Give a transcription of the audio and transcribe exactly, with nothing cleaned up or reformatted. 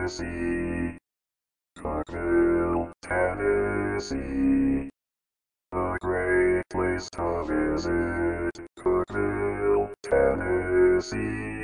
Tennessee, Cookeville, Tennessee, a great place to visit, Cookeville, Tennessee.